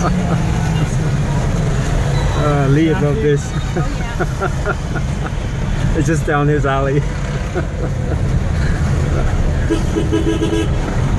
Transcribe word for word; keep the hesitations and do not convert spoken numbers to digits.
uh, Lee above this. It's just down his alley.